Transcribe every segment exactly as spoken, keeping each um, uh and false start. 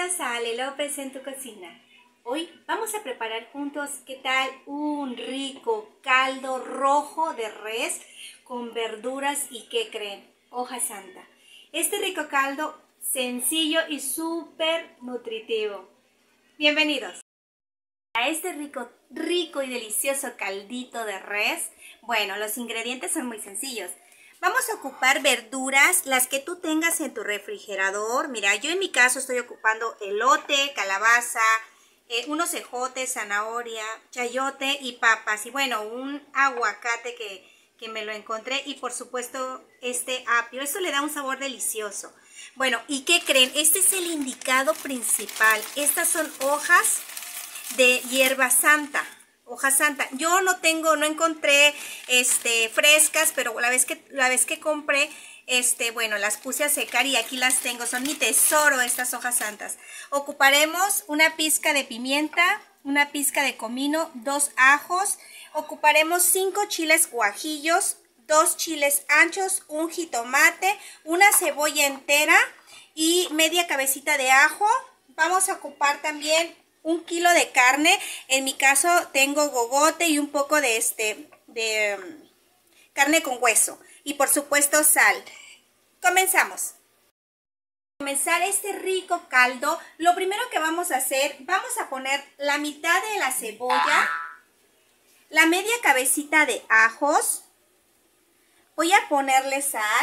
Bienvenidos a Ale López en tu cocina. Hoy vamos a preparar juntos, ¿qué tal? Un rico caldo rojo de res con verduras y ¿qué creen? Hoja santa. Este rico caldo sencillo y súper nutritivo. Bienvenidos. A este rico, rico y delicioso caldito de res, bueno, los ingredientes son muy sencillos. Vamos a ocupar verduras, las que tú tengas en tu refrigerador. Mira, yo en mi caso estoy ocupando elote, calabaza, eh, unos ejotes, zanahoria, chayote y papas. Y bueno, un aguacate que, que me lo encontré y por supuesto este apio. Esto le da un sabor delicioso. Bueno, ¿y qué creen? Este es el indicado principal. Estas son hojas de hierba santa. Hoja santa. Yo no tengo, no encontré este, frescas, pero la vez que, la vez que compré, este, bueno, las puse a secar y aquí las tengo. Son mi tesoro estas hojas santas. Ocuparemos una pizca de pimienta, una pizca de comino, dos ajos. Ocuparemos cinco chiles guajillos, dos chiles anchos, un jitomate, una cebolla entera y media cabecita de ajo. Vamos a ocupar también un kilo de carne. En mi caso tengo gogote y un poco de este de um, carne con hueso y por supuesto sal. Comenzamos. Para comenzar este rico caldo, lo primero que vamos a hacer, vamos a poner la mitad de la cebolla, la media cabecita de ajos. Voy a ponerle sal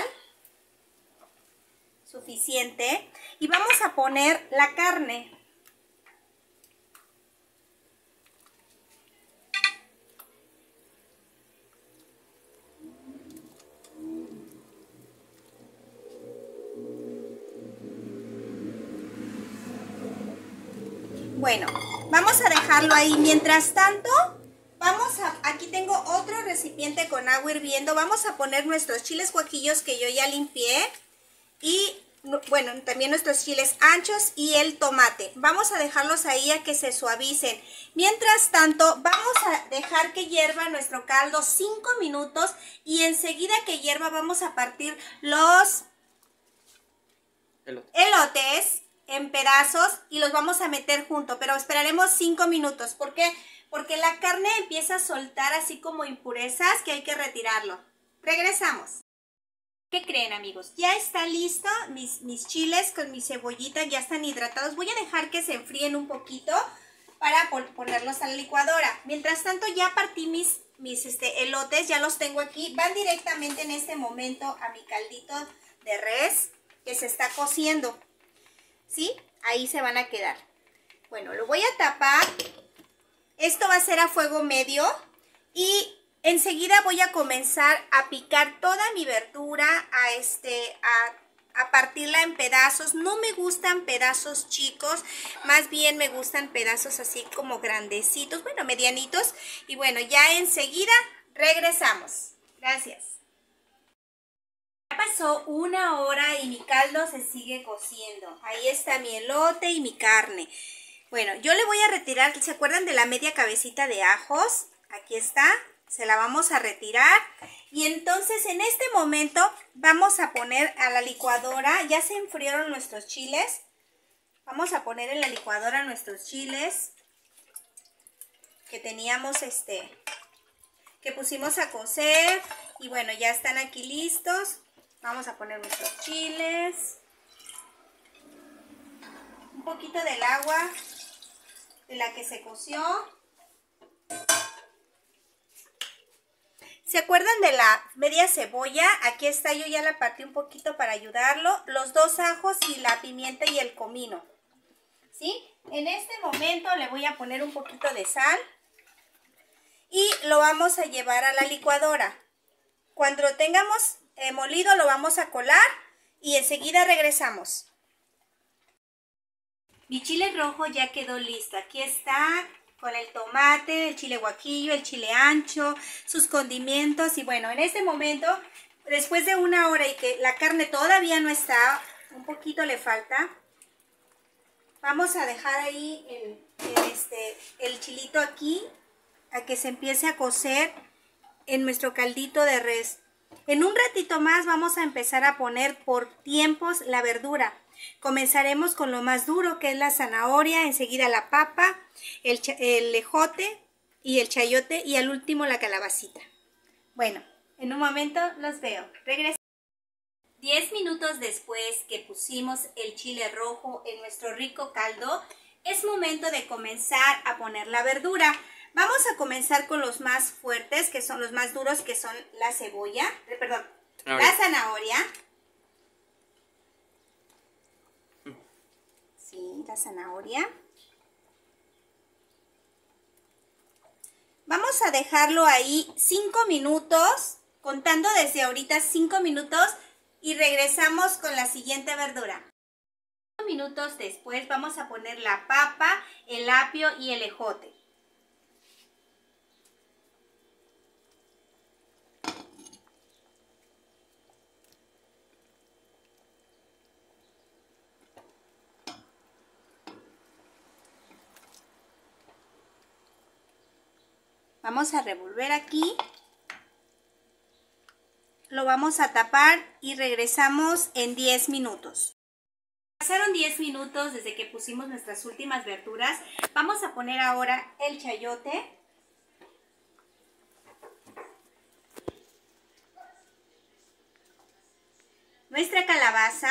suficiente y vamos a poner la carne. Bueno, vamos a dejarlo ahí. Mientras tanto, vamos a, aquí tengo otro recipiente con agua hirviendo. Vamos a poner nuestros chiles guajillos que yo ya limpié. Y, bueno, también nuestros chiles anchos y el tomate. Vamos a dejarlos ahí a que se suavicen. Mientras tanto, vamos a dejar que hierva nuestro caldo cinco minutos. Y enseguida que hierva vamos a partir los Elote. elotes en pedazos y los vamos a meter junto, pero esperaremos cinco minutos. ¿Por qué? Porque la carne empieza a soltar así como impurezas que hay que retirarlo. Regresamos. ¿Qué creen, amigos? Ya está listo mis, mis chiles con mi cebollita, ya están hidratados. Voy a dejar que se enfríen un poquito para ponerlos a la licuadora. Mientras tanto ya partí mis, mis este, elotes, ya los tengo aquí. Van directamente en este momento a mi caldito de res que se está cociendo. ¿Sí? Ahí se van a quedar. Bueno, lo voy a tapar. Esto va a ser a fuego medio. Y enseguida voy a comenzar a picar toda mi verdura, a, este, a, a partirla en pedazos. No me gustan pedazos chicos, más bien me gustan pedazos así como grandecitos, bueno, medianitos. Y bueno, ya enseguida regresamos. Gracias. Pasó una hora y mi caldo se sigue cociendo. Ahí está mi elote y mi carne. Bueno, yo le voy a retirar, ¿se acuerdan de la media cabecita de ajos? Aquí está, se la vamos a retirar. Y entonces en este momento vamos a poner a la licuadora, ya se enfriaron nuestros chiles. Vamos a poner en la licuadora nuestros chiles que teníamos, este, que pusimos a cocer. Y bueno, ya están aquí listos. Vamos a poner nuestros chiles, un poquito del agua de la que se coció. ¿Se acuerdan de la media cebolla? Aquí está, yo ya la partí un poquito para ayudarlo. Los dos ajos y la pimienta y el comino. ¿Sí? En este momento le voy a poner un poquito de sal y lo vamos a llevar a la licuadora. Cuando lo tengamos Eh, molido lo vamos a colar y enseguida regresamos. Mi chile rojo ya quedó listo. Aquí está con el tomate, el chile guajillo, el chile ancho, sus condimentos. Y bueno, en este momento, después de una hora y que la carne todavía no está, un poquito le falta, vamos a dejar ahí el, el, este, el chilito aquí a que se empiece a cocer en nuestro caldito de res. En un ratito más vamos a empezar a poner por tiempos la verdura. Comenzaremos con lo más duro, que es la zanahoria, enseguida la papa, el, el ejote y el chayote y al último la calabacita. Bueno, en un momento los veo. Regreso. Diez minutos después que pusimos el chile rojo en nuestro rico caldo, es momento de comenzar a poner la verdura. Vamos a comenzar con los más fuertes, que son los más duros, que son la cebolla, eh, perdón, la zanahoria. Sí, la zanahoria. Vamos a dejarlo ahí cinco minutos, contando desde ahorita cinco minutos y regresamos con la siguiente verdura. cinco minutos después vamos a poner la papa, el apio y el ejote. Vamos a revolver aquí, lo vamos a tapar y regresamos en diez minutos. Pasaron diez minutos desde que pusimos nuestras últimas verduras. Vamos a poner ahora el chayote. Nuestra calabaza.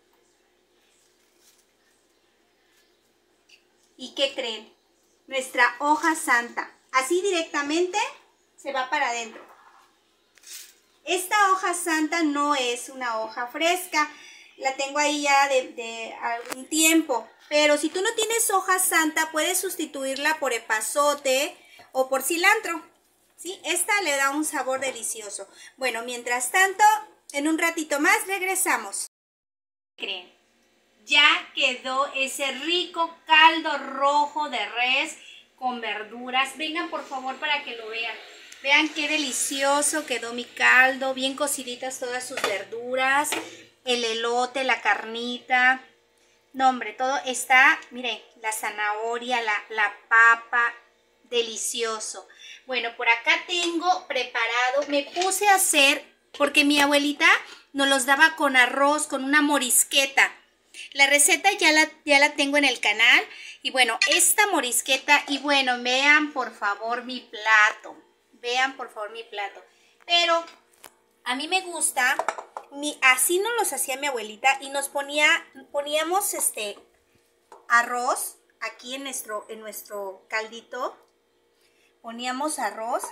¿Y qué creen? Nuestra hoja santa. Así directamente se va para adentro. Esta hoja santa no es una hoja fresca. La tengo ahí ya de, de algún tiempo. Pero si tú no tienes hoja santa, puedes sustituirla por epazote o por cilantro. ¿Sí? Esta le da un sabor delicioso. Bueno, mientras tanto, en un ratito más regresamos. ¿Qué creen? Ya quedó ese rico caldo rojo de res con verduras. Vengan por favor para que lo vean. Vean qué delicioso quedó mi caldo, bien cociditas todas sus verduras, el elote, la carnita. No, hombre, todo está, miren, la zanahoria, la, la papa, delicioso. Bueno, por acá tengo preparado, me puse a hacer, porque mi abuelita nos los daba con arroz, con una morisqueta. La receta ya la, ya la tengo en el canal. Y bueno, esta morisqueta, y bueno, vean por favor mi plato. Vean por favor mi plato. Pero a mí me gusta, mi, así nos los hacía mi abuelita. Y nos ponía, poníamos este arroz aquí en nuestro, en nuestro caldito. Poníamos arroz.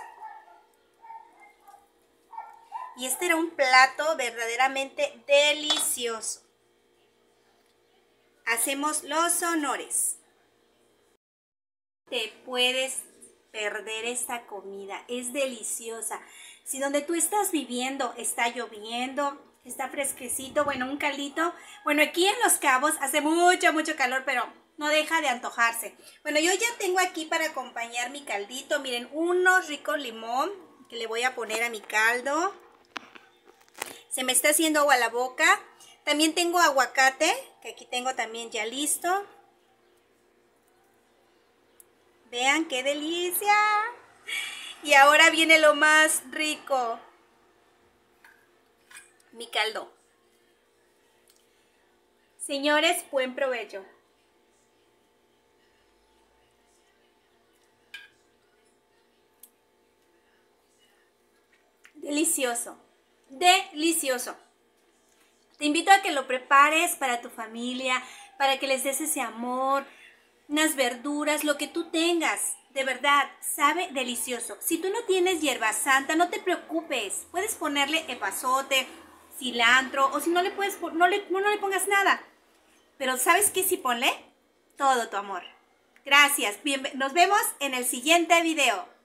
Y este era un plato verdaderamente delicioso. Hacemos los honores. Te puedes perder esta comida, es deliciosa. Si donde tú estás viviendo está lloviendo, está fresquecito, bueno, un caldito. Bueno, aquí en Los Cabos hace mucho, mucho calor, pero no deja de antojarse. Bueno, yo ya tengo aquí para acompañar mi caldito, miren, unos ricos limón que le voy a poner a mi caldo. Se me está haciendo agua a la boca. También tengo aguacate, que aquí tengo también ya listo. Vean qué delicia. Y ahora viene lo más rico. Mi caldo. Señores, buen provecho. Delicioso. Delicioso. Te invito a que lo prepares para tu familia, para que les des ese amor, unas verduras, lo que tú tengas. De verdad, sabe delicioso. Si tú no tienes hierba santa, no te preocupes. Puedes ponerle epazote, cilantro, o si no le puedes, no le, no le pongas nada. Pero ¿sabes qué? Sí, ponle todo tu amor. Gracias. Bien, nos vemos en el siguiente video.